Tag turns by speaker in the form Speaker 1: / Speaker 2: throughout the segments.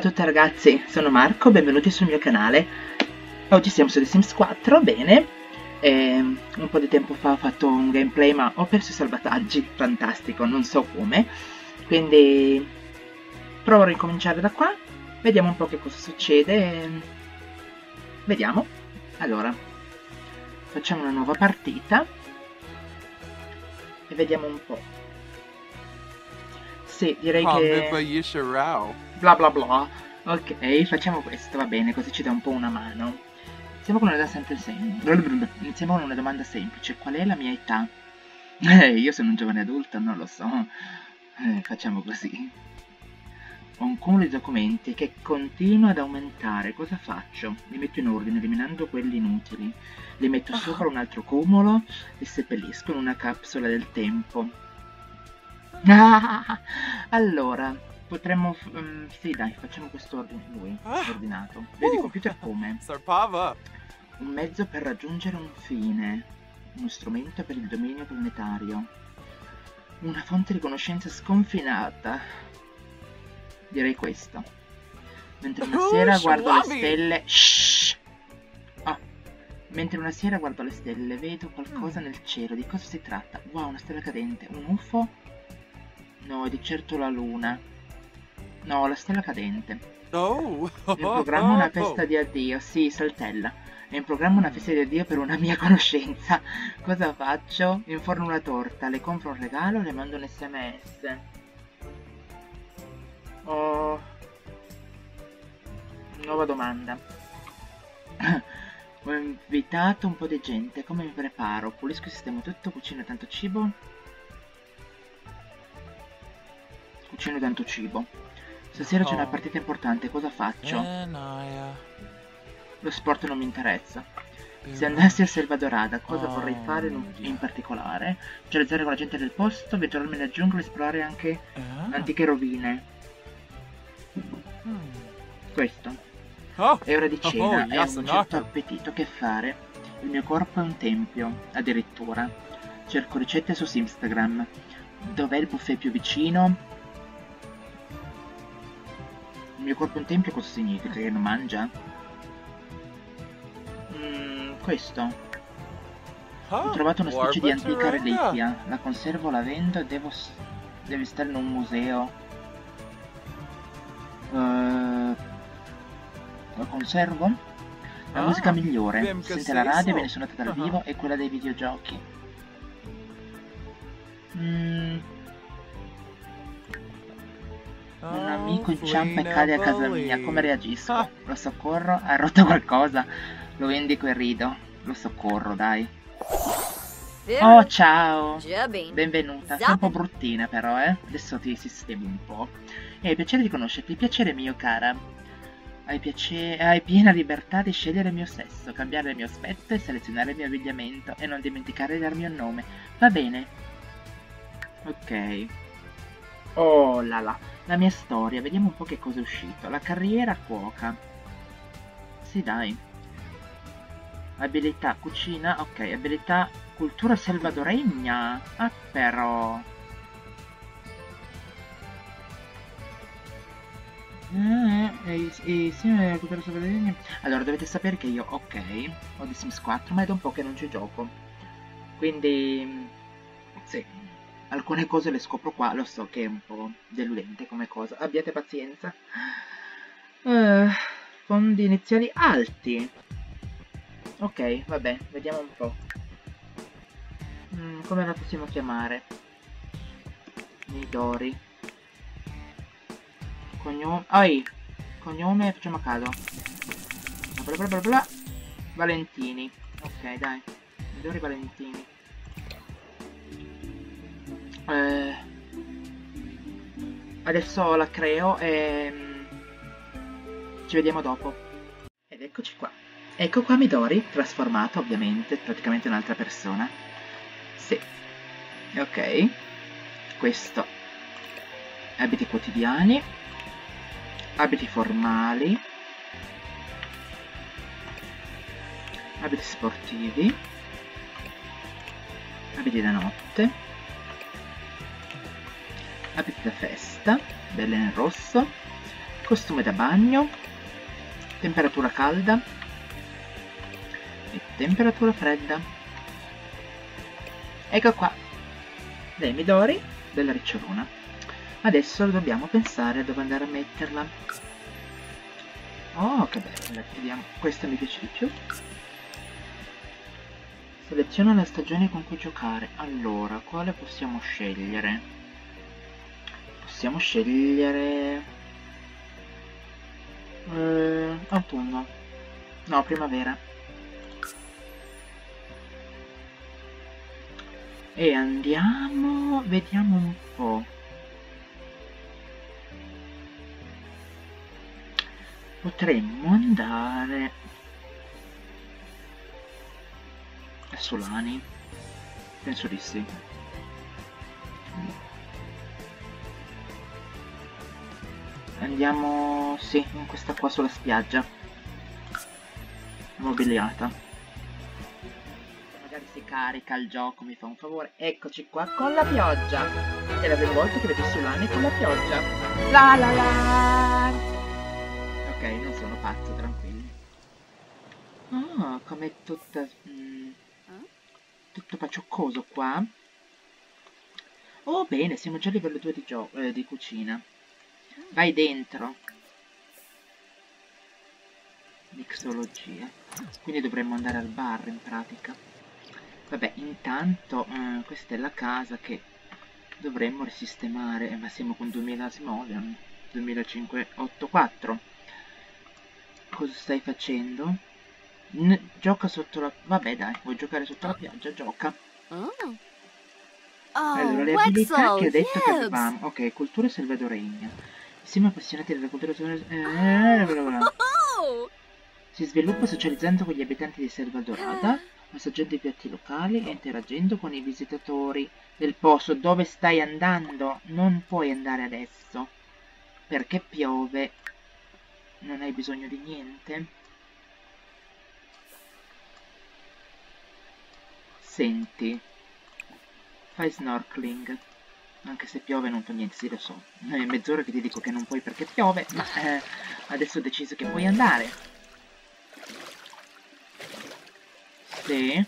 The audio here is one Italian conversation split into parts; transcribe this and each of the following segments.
Speaker 1: tutti ragazzi, sono Marco, benvenuti sul mio canale. Oggi siamo su The Sims 4, bene. Un po' di tempo fa ho fatto un gameplay ma ho perso i salvataggi, fantastico, non so come. Quindi provo a ricominciare da qua, vediamo un po' che cosa succede. Vediamo. Allora, facciamo una nuova partita e vediamo un po'. Sì, direi che... bla bla bla. Ok, facciamo questo, va bene, così ci dà un po' una mano. Iniziamo con una domanda semplice. Qual è la mia età? Io sono un giovane adulto, non lo so. Facciamo così. Ho un cumulo di documenti che continua ad aumentare. Cosa faccio? Li metto in ordine, eliminando quelli inutili. Li metto sopra un altro cumulo e seppellisco in una capsula del tempo. Allora, potremmo... sì, dai, facciamo questo ordinato. Vedi, computer come? Un mezzo per raggiungere un fine. Uno strumento per il dominio planetario. Una fonte di conoscenza sconfinata. Direi questo. Mentre una sera guardo le stelle... Shhh! Oh. Mentre una sera guardo le stelle, vedo qualcosa nel cielo. Di cosa si tratta? Wow, una stella cadente. Un UFO? No, è di certo la luna. No, la stella cadente. In programma una festa di addio. Sì, saltella. È in programma una festa di addio per una mia conoscenza. Cosa faccio? Inforno una torta, le compro un regalo, le mando un SMS. Oh. Nuova domanda. Ho invitato un po' di gente. Come mi preparo? Pulisco e sistemo tutto, cucino tanto cibo. Cucino tanto cibo. Stasera c'è una partita importante, cosa faccio? Lo sport non mi interessa. Se andassi a Selvadorada, cosa vorrei fare in particolare? Socializzare con la gente del posto, viaggiarmi nella giungla, esplorare anche antiche rovine. Questo. È ora di cena e ho un certo appetito. Che fare? Il mio corpo è un tempio, addirittura. Cerco ricette su Simstagram. Dov'è il buffet più vicino? Il mio corpo è un tempio, cosa significa? Che non mangia? Questo. Ho trovato una specie di antica reliquia. La conservo, la vendo e deve stare in un museo. La conservo? La musica migliore. Si sente la radio, viene suonata dal vivo, è quella dei videogiochi. Un amico inciampa e cade a casa mia, come reagisco? Lo soccorro? Ha rotto qualcosa? Lo indico e rido. Lo soccorro, dai. Oh, ciao! Benvenuta. Sei un po' bruttina però, eh? Adesso ti sistemi un po'. Piacere di conoscerti. Piacere mio, cara. Hai piena libertà di scegliere il mio sesso, cambiare il mio aspetto e selezionare il mio abbigliamento. E non dimenticare di darmi un nome. Va bene? Ok. Oh là là. La mia storia, vediamo un po' che cosa è uscito. La carriera cuoca. Sì, dai. Abilità cucina, ok. Abilità cultura salvadoregna. Ah, però. Sì, cultura salvadoregna. Allora, dovete sapere che io, ok, ho The Sims 4, ma è da un po' che non ci gioco. Quindi, sì. Alcune cose le scopro qua, lo so che è un po' deludente come cosa. Abbiate pazienza. Fondi iniziali alti. Ok, vabbè, vediamo un po'. Come la possiamo chiamare? Midori. Cognome... Cognome, facciamo a caso. Bla bla bla bla. Valentini. Ok, dai. Midori Valentini. Adesso la creo e ci vediamo dopo. Ed eccoci qua. Ecco qua Midori, trasformato ovviamente, praticamente un'altra persona. Sì. Ok. Questo. Abiti quotidiani. Abiti formali. Abiti sportivi. Abiti da notte. Abiti da festa, belle nel rosso, Costume da bagno, temperatura calda e temperatura fredda. Ecco qua, dei midori della ricciolona. Adesso dobbiamo pensare a dove andare a metterla. Oh, che bella, vediamo. Questa mi piace di più. Seleziona la stagione con cui giocare. Allora, quale possiamo scegliere? Possiamo scegliere... autunno. No, primavera. E andiamo... vediamo un po'. Potremmo andare... a Solani. Penso di sì. Andiamo... sì, in questa qua sulla spiaggia. Mobiliata. Magari si carica il gioco, mi fa un favore. Eccoci qua con la pioggia. È la prima volta che vedo Solani con la pioggia. La la la! Ok, non sono pazzo, tranquilli. Oh, com'è tutta... tutto pacioccoso qua. Oh, bene, siamo già a livello 2 di cucina. Vai dentro. Mixologia. Quindi dovremmo andare al bar in pratica. Vabbè, intanto questa è la casa che dovremmo risistemare. Ma siamo con 2000 simoleon. 2584. Cosa stai facendo? Gioca sotto la... Vabbè dai, vuoi giocare sotto la pioggia? Gioca. Allora, le abilità che ho detto che avevamo. Ok, cultura salvadoregna. Siamo appassionati della cultura salvadoregna. Si sviluppa socializzando con gli abitanti di Selvadorada, assaggiando i piatti locali e interagendo con i visitatori del posto. Dove stai andando? Non puoi andare adesso, perché piove. Non hai bisogno di niente? Senti, fai snorkeling. Anche se piove non fa niente, sì lo so. È mezz'ora che ti dico che non puoi perché piove, ma adesso ho deciso che puoi andare. Sì.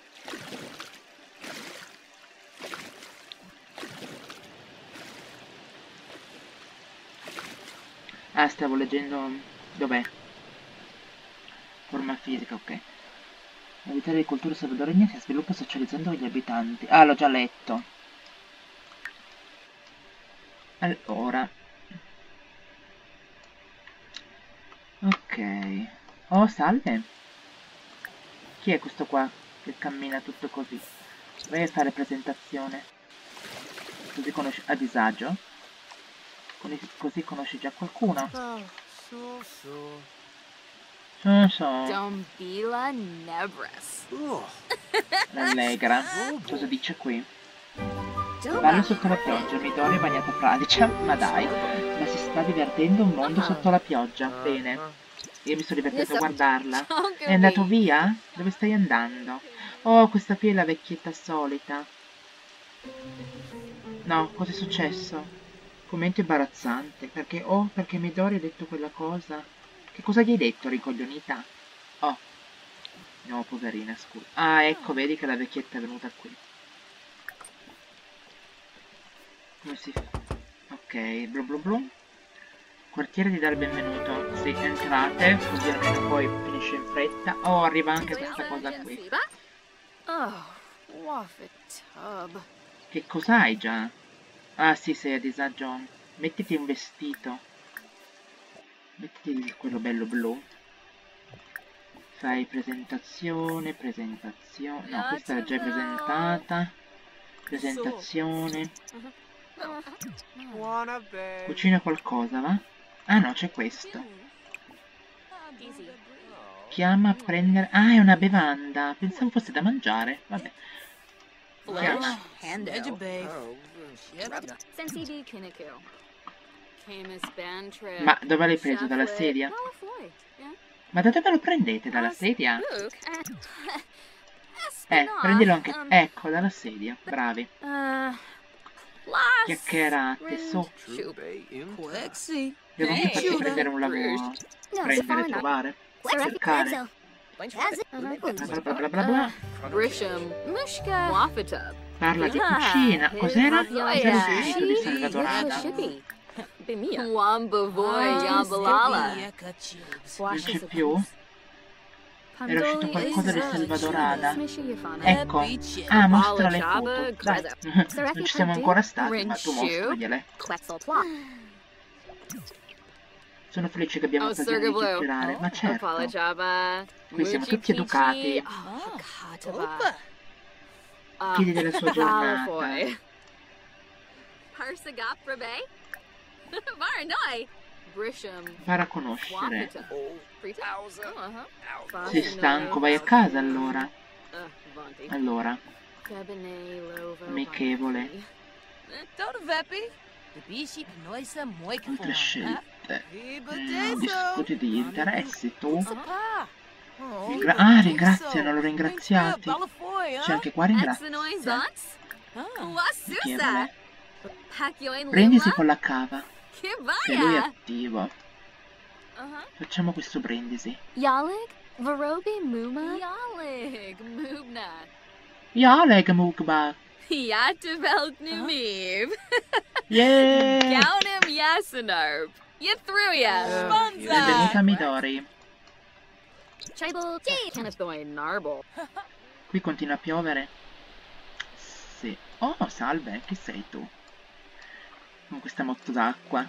Speaker 1: Ah, stavo leggendo... Dov'è? Forma fisica, ok. L'abilità di cultura salvadoregna si sviluppa socializzando con gli abitanti. Ah, l'ho già letto. Allora. Ok. Oh, salve. Chi è questo qua che cammina tutto così? Vai a fare presentazione. Così conosci... a disagio? Così conosci già qualcuno?
Speaker 2: Dombila Nebras.
Speaker 1: Allegra. Cosa dice qui? Ballo sotto la pioggia, Midori è bagnata fradicia. Ma dai, ma si sta divertendo un mondo sotto la pioggia. Bene. Io mi sono divertito a guardarla. È andato via? Dove stai andando? Oh, questa qui è la vecchietta solita. No, cosa è successo? Commento imbarazzante. Perché, oh, perché Midori ha detto quella cosa. Che cosa gli hai detto, ricoglionita? Oh. No, poverina, scusa. Ah, ecco, vedi che la vecchietta è venuta qui. Come si fa? Ok, blu blu blu. Quartiere di dare il benvenuto. Sì, entrate, così almeno poi finisce in fretta. Oh, arriva anche questa cosa qui. Che cos'hai già? Ah sì, sei a disagio. Mettiti un vestito. Mettiti quello bello blu. Fai presentazione, presentazione. No, questa l'ho già presentata. Presentazione. Cucina qualcosa, va? Ah no, c'è questo. Chiama a prendere... Ah, è una bevanda. Pensavo fosse da mangiare. Vabbè. Chiama. Ma dove l'hai preso? Dalla sedia? Ma da dove lo prendete? Dalla sedia? Prendilo anche... Ecco, dalla sedia. Bravi. Chiacchierate, su. Devo anche farti prendere un lavoro. Prendere, trovare, cercare. Bla bla bla bla bla. Parla di cucina. Cos'era? Cos'era il sito di Salvadorada? Non c'è più? Era uscito qualcosa di Salvadorada. Ecco. Ah, mostra le foto. Dai. Non ci siamo ancora stati, ma tu mostragliele. Sono felice che abbiamo occasione di chiacchierare, ma certo. Qui siamo tutti educati. Chiedi della sua giornata. Impara a conoscere. Sei stanco, vai a casa allora. Allora. Amichevole. Altre scelte. Discuti degli interessi, tu? Ringraziano, l'ho ringraziati. C'è anche qua ringrazia. Amichevole. Brindisi con la cava. Che lui è attivo. Facciamo questo brindisi.
Speaker 2: Yalig, Varobi Muma. Yalig, Mubna.
Speaker 1: Yalig Mugba.
Speaker 2: Yatavelt Numiv.
Speaker 1: Yeah!
Speaker 2: Gaunim Yasinarb. Yatruya.
Speaker 1: Benvenuta Midori. Qui continua a piovere. Sì. Oh, salve, chi sei tu? Con questa moto d'acqua.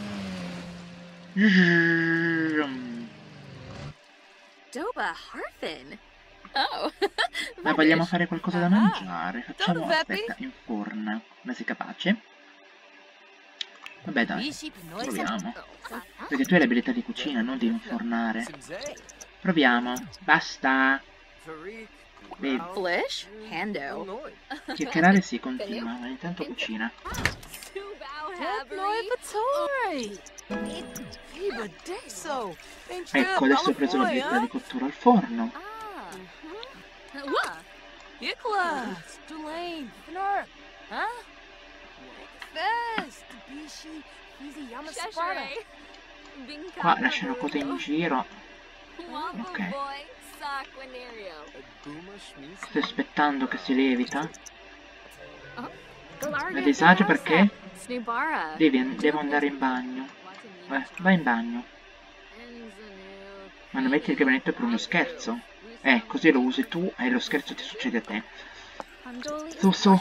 Speaker 2: Doba Harfin. Oh.
Speaker 1: Ma vogliamo fare qualcosa da mangiare? Facciamo, aspetta, in forno. Ma sei capace? Vabbè dai, proviamo. Perché tu hai l'abilità di cucina, non di infornare. Proviamo. Basta. Vedi.
Speaker 2: Flish, Hando.
Speaker 1: Chiacchierare si continua, ma intanto cucina. Ecco, adesso ho preso l'abilità di cottura al forno. Qua lasciano cose in giro. Ok. Sto aspettando che si lievita. È disagio perché? Devo andare in bagno. Vai in bagno. Ma non metti il gabinetto per uno scherzo? Così lo usi tu e lo scherzo ti succede a te. Su.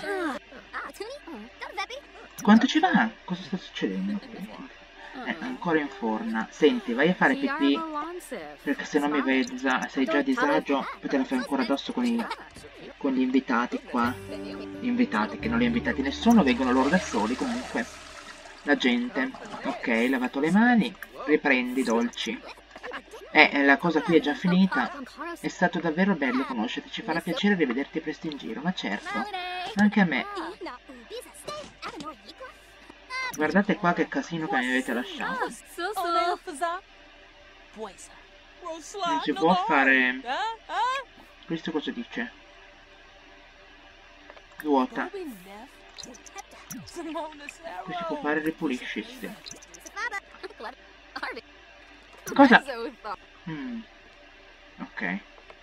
Speaker 1: Quanto ci va? Cosa sta succedendo? Ancora in forna. Senti, vai a fare pipì, perché se no mi vedi, sei già a disagio, poi te la fai ancora addosso con gli invitati qua. Gli invitati, che non li ha invitati nessuno, vengono loro da soli comunque. La gente. Ok, lavato le mani, riprendi dolci. La cosa qui è già finita. È stato davvero bello conoscerti, ci farà piacere rivederti presto in giro, ma certo. Anche a me. Guardate qua che casino che mi avete lasciato. Non si può fare... Questo cosa dice? Vuota. Qui si può fare ripuliscisi. Cosa? Ok.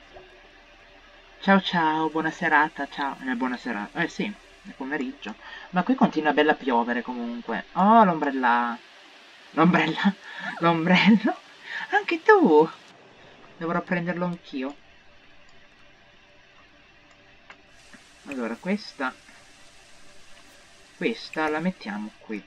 Speaker 1: Ciao, buona serata, ciao. Buona serata. Sì, è pomeriggio. Ma qui continua bella a piovere comunque. Oh, l'ombrella. L'ombrello. Anche tu. Dovrò prenderlo anch'io. Allora, questa la mettiamo qui.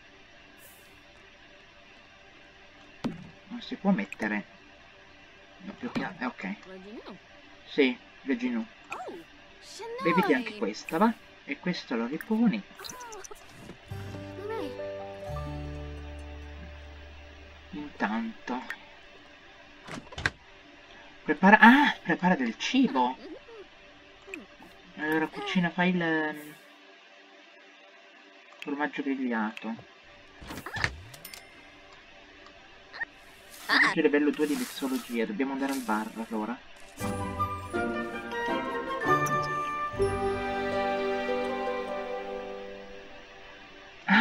Speaker 1: Non si può mettere. No, più che ok. Sì, Reginù. Beviti anche questa, va? E questo lo riponi. Intanto prepara del cibo. Allora cucina, fai il formaggio grigliato. Formaggio livello 2 di mixologia. Dobbiamo andare al bar allora.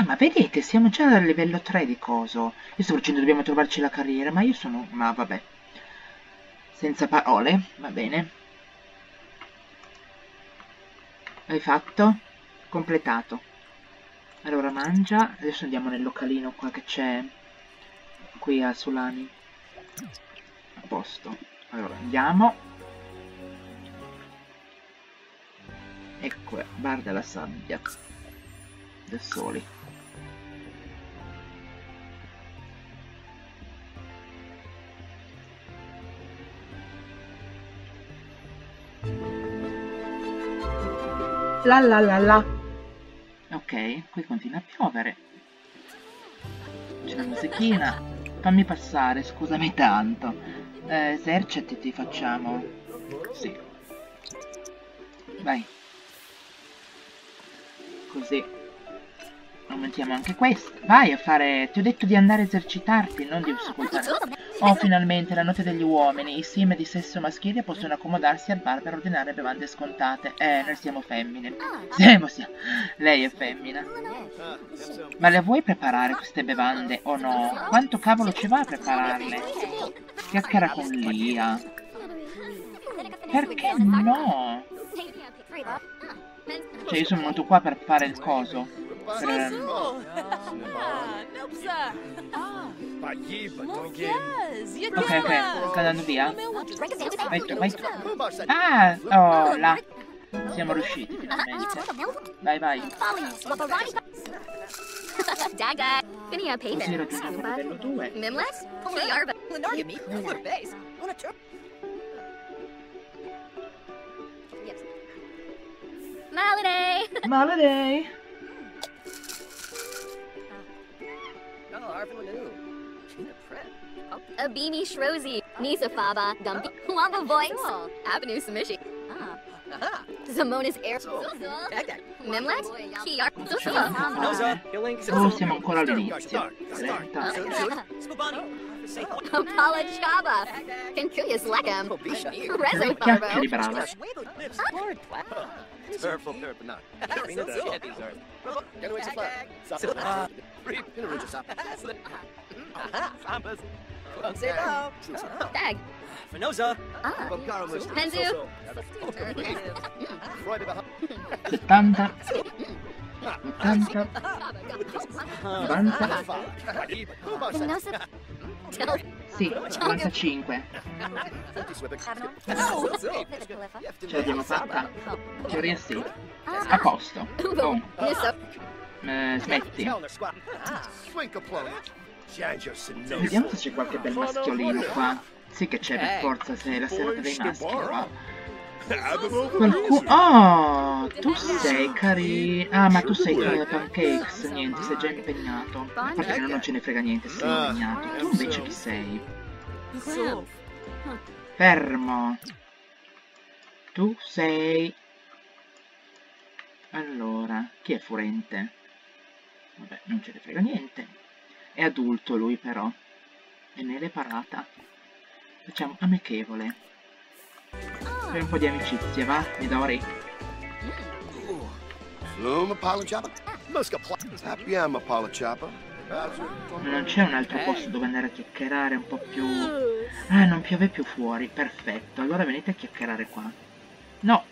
Speaker 1: Ah, ma vedete, siamo già al livello 3 di coso. Io sto dicendo dobbiamo trovarci la carriera, ma io sono... Ma vabbè. Senza parole, va bene. Hai fatto? Completato. Allora mangia. Adesso andiamo nel localino qua che c'è qui a Solani. A posto. Allora andiamo. Ecco, bar della sabbia. Da soli. La la la la. Ok, qui continua a piovere. C'è la musichina. Fammi passare, scusami tanto. Eserciti facciamo. Sì. Vai. Così. Aumentiamo anche questo. Vai a fare... Ti ho detto di andare a esercitarti, non di ascoltare. Oh, finalmente, la notte degli uomini. I sim di sesso maschile possono accomodarsi al bar per ordinare bevande scontate. Noi siamo femmine. Siamo. Lei è femmina. Ma le vuoi preparare queste bevande o no? Quanto cavolo ci va a prepararle? Chiacchiera con Lia. Perché no? Cioè, io sono venuto qua per fare il coso. Ok, sta andando via? Vai tu. Ah, oh, là. Siamo riusciti finalmente. Vai. Così raggiungiamo il livello 2. Maladay!
Speaker 2: Abimi Shrozi, Nisa Faba, Dumpy, Wamba Voice, Avenue Samishi. Zamona's Air. Mimlet? Kiar.
Speaker 1: Oh, siamo ancora all'inizio.
Speaker 2: Apollo Chaba. Concurious Lekam. Rezo
Speaker 1: Chiacchieri brava.
Speaker 2: Tag. Penzu.
Speaker 1: 70 80 90 sì, 45 ce l'abbiamo fatta? In teoria sì. A posto. Oh. Smetti. Vediamo se c'è qualche bel maschiolino qua. Sì che c'è per forza, se è la serata dei maschi qua. Oh, tu sei carino. Ah, ma tu sei Pancakes. Niente, sei già impegnato. A parte che non ce ne frega niente, sei impegnato. Tu invece chi sei? Fermo. Tu sei... Allora, chi è Furente? Vabbè, non ce ne frega niente. È adulto lui però. E nelle parata. Facciamo amichevole. Fai un po' di amicizia, va? Midori. Non c'è un altro posto dove andare a chiacchierare un po' più... Ah, non piove più fuori. Perfetto. Allora venite a chiacchierare qua. No.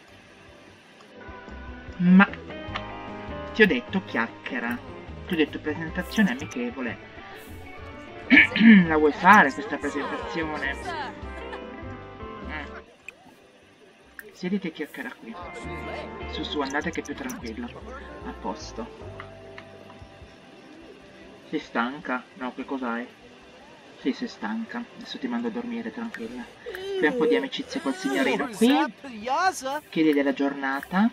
Speaker 1: Ma... Ti ho detto chiacchiera. Ti ho detto presentazione amichevole. La vuoi fare questa presentazione? Siediti e chiacchiera qui. Su, andate che è più tranquillo. A posto. Sei stanca? No, che cos'hai? Sì, sei stanca. Adesso ti mando a dormire, tranquilla. Fai un po' di amicizia col signorino qui. Chiedi della giornata.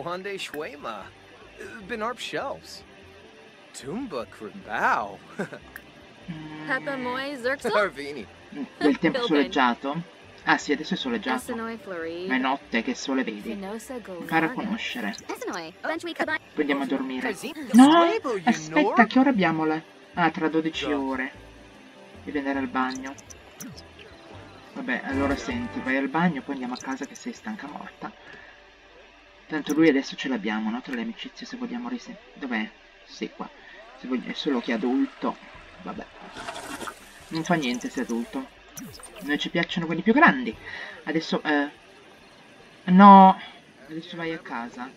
Speaker 1: Del tempo soleggiato? Ah sì, adesso è soleggiato. Ma è notte, che sole vedi. Impara a conoscere. Poi andiamo a dormire. No! Aspetta, che ora abbiamo la... Ah, tra 12 ore. Devi andare al bagno. Vabbè, allora senti, vai al bagno, poi andiamo a casa che sei stanca morta. Tanto lui adesso ce l'abbiamo, no? Tra le amicizie, se vogliamo risentire. Dov'è? Sì, qua. Se voglio, è solo che è adulto. Vabbè. Non fa niente se è adulto. A noi ci piacciono quelli più grandi. Adesso, no! Adesso vai a casa.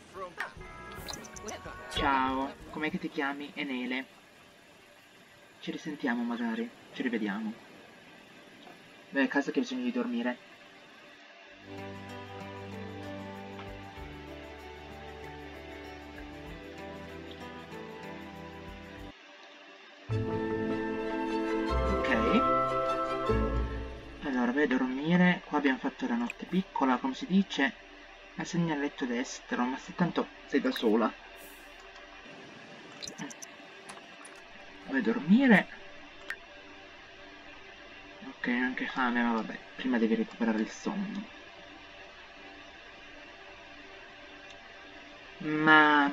Speaker 1: Ciao. Com'è che ti chiami? Enele. Ci risentiamo magari. Ci rivediamo. Vai a casa che ho bisogno di dormire. Allora, vai a dormire. Qua abbiamo fatto la notte piccola, come si dice. Assegna il letto destro, ma se tanto sei da sola. Vai a dormire. Ok, anche fame, ma vabbè. Prima devi recuperare il sonno. Ma...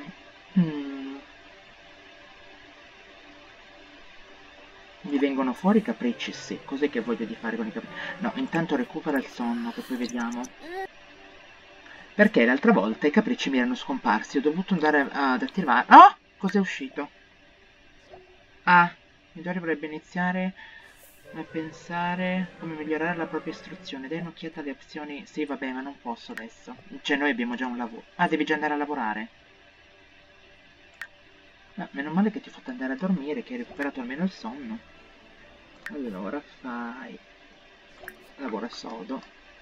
Speaker 1: mi vengono fuori i capricci, sì. Cos'è che voglio di fare con i capricci? No, intanto recupera il sonno, che poi vediamo. Perché l'altra volta i capricci mi erano scomparsi. Ho dovuto andare ad attivare... Oh! Cos'è uscito? Ah, Midori vorrebbe iniziare a pensare come migliorare la propria istruzione. Dai un'occhiata alle opzioni. Sì, vabbè, ma non posso adesso. Cioè, noi abbiamo già un lavoro. Ah, devi già andare a lavorare. Ah, meno male che ti ho fatto andare a dormire, che hai recuperato almeno il sonno. Allora, fai... lavora sodo.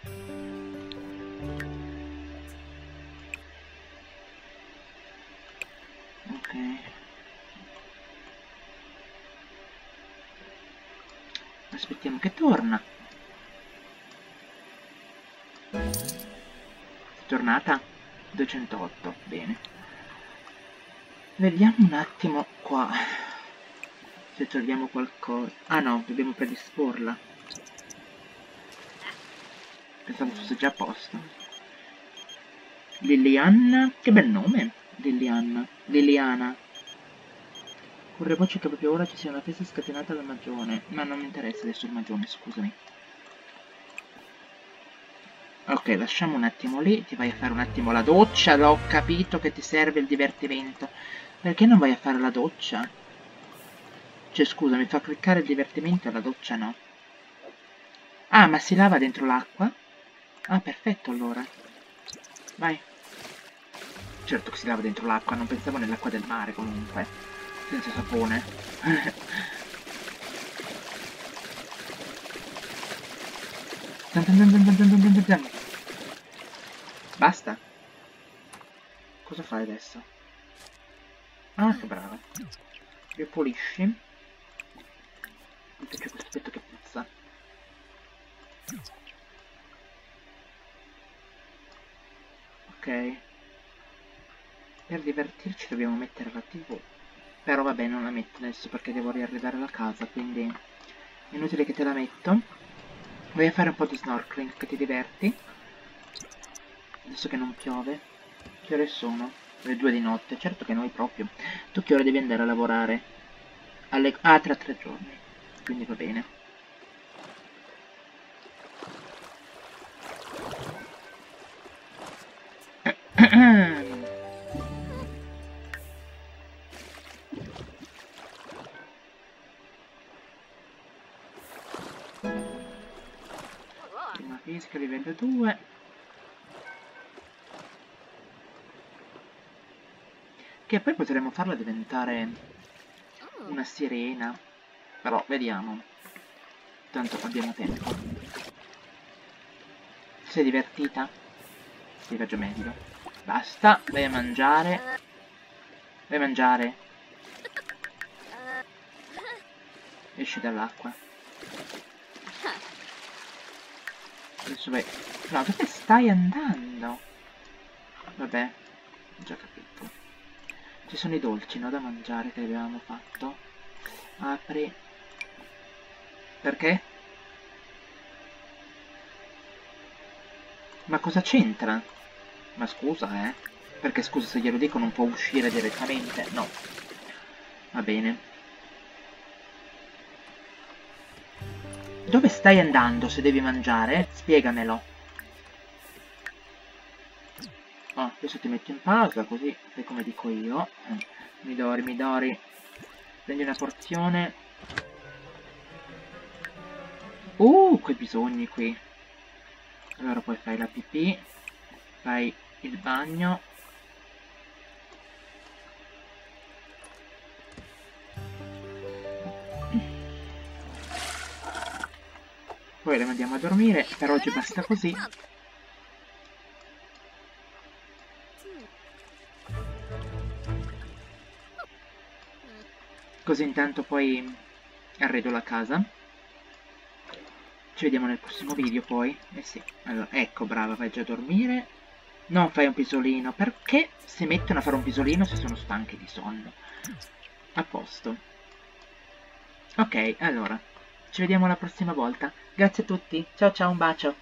Speaker 1: Ok. Aspettiamo che torna. Tornata? 208, bene. Vediamo un attimo qua. Se troviamo qualcosa. Ah no, dobbiamo predisporla. Pensavo fosse già a posto. Liliana? Che bel nome. Liliana. Liliana. Corre voce che proprio ora ci sia una festa scatenata dal magione. Ma non mi interessa adesso il magione, scusami. Ok, lasciamo un attimo lì. Ti vai a fare un attimo la doccia. L'ho capito che ti serve il divertimento. Perché non vai a fare la doccia? Cioè, scusa, mi fa cliccare il divertimento e la doccia no. Ah, ma si lava dentro l'acqua? Ah, perfetto allora. Vai. Certo che si lava dentro l'acqua, non pensavo nell'acqua del mare comunque. Senza sapone. Basta. Cosa fai adesso? Ah, che brava. Ripulisci. Mi piace questo petto che puzza. Ok. Per divertirci dobbiamo mettere la TV. Però vabbè, non la metto adesso perché devo riarrivare alla casa, quindi è inutile che te la metto. Vai a fare un po' di snorkeling, che ti diverti. Adesso che non piove. Che ore sono? Le 2 di notte. Certo che noi proprio. Tu che ore devi andare a lavorare? Ah, tra 3 giorni. Quindi va bene. Prima fisica livello 2. Che poi potremmo farla diventare una sirena. Però vediamo. Tanto abbiamo tempo. Ti sei divertita? Ti va già meglio. Basta, vai a mangiare. Vai a mangiare. Esci dall'acqua. Adesso vai... No, dove stai andando? Vabbè, ho già capito. Ci sono i dolci, no, da mangiare che avevamo fatto. Apri. Perché? Ma cosa c'entra? Ma scusa, Perché scusa, se glielo dico non può uscire direttamente? No. Va bene. Dove stai andando se devi mangiare? Spiegamelo. Oh, adesso ti metto in pausa, così fai come dico io. Midori. Prendi una porzione. Quei bisogni qui. Allora poi fai la pipì, fai il bagno. Poi le mandiamo a dormire, per oggi basta così. Così intanto poi arredo la casa. Ci vediamo nel prossimo video poi. Eh sì, allora, ecco, brava, vai già a dormire. Non fai un pisolino, perché si mettono a fare un pisolino se sono stanchi di sonno? A posto. Ok, allora, ci vediamo la prossima volta. Grazie a tutti, ciao ciao, un bacio.